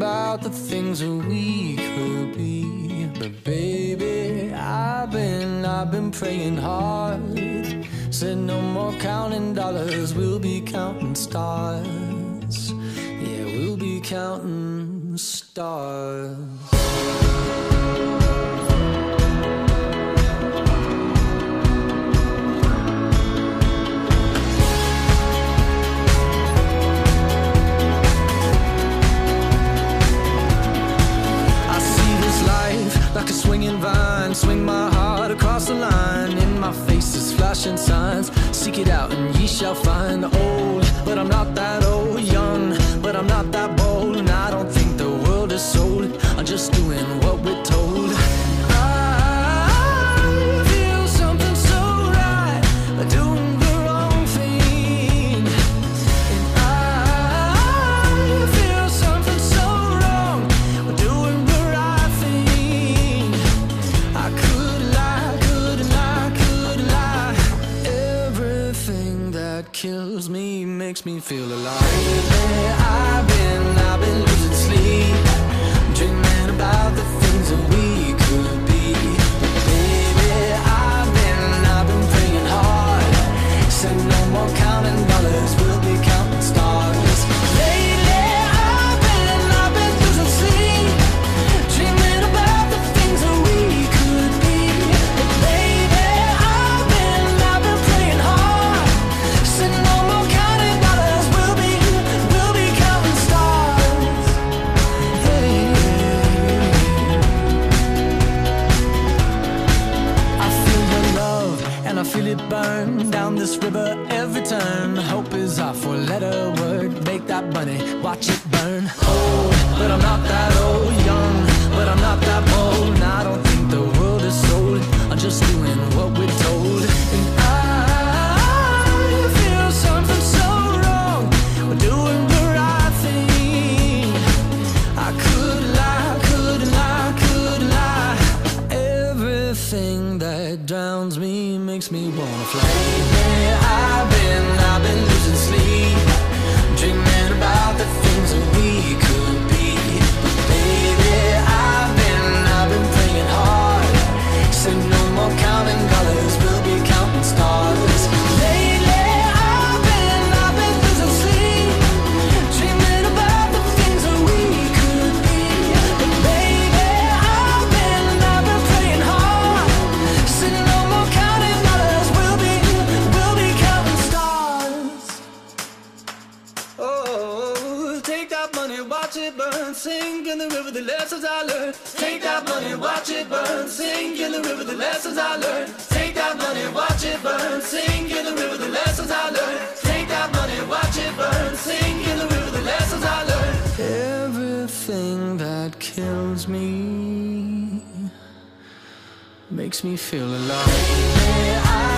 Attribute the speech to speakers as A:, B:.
A: about the things that we could be. But baby, I've been praying hard. Said no more counting dollars, we'll be counting stars. Yeah, we'll be counting stars. Like a swinging vine, swing my heart across the line. In my face is flashing signs. Seek it out and ye shall find. Old, but I'm not that old. Young, but I'm not that bold. And I don't think the world is sold. I'm just doing what we're told. I feel something so right, doing the wrong thing. And I feel something so wrong, doing the right thing. I could lie, could lie, could lie. Everything that kills me makes me feel alive. I've been losing sleep, dreaming about the things that we could be. Baby, I've been praying hard. Said no more counting dollars, we'll be counting stars. Lately, I've been losing sleep, dreaming about the things that we could be. But baby, I've been praying hard. Said no more counting dollars, we'll be counting stars. Hey. I feel your love and I feel it burn down this river every turn. Hope is our four-letter word. Make that money, watch it burn. Old, but I'm not that old. Young, but I'm not that bold. And I don't think the world is sold. I'm just doing what we're told. And I feel something so wrong. We're doing the right thing. I could lie, could lie, could lie. Everything that drowns me makes me wanna fly. I've been losing sleep, dreaming about the things that we could be. But baby, I've been praying hard. Said no more counting dollars, we'll be counting stars. Lately, I've been losing sleep, dreaming about the things that we could be. But baby, I've been praying hard. Said no more counting dollars, we'll be counting stars. Oh, take that money, watch it burn, sink in the river, the lessons I learned. Take that money, watch it burn, sink in the river, the lessons I learned. Take that money, watch it burn, sink in the river, the lessons I learned. Take that money, watch it burn, sink in the river, the lessons I learned. Everything that kills me makes me feel alive.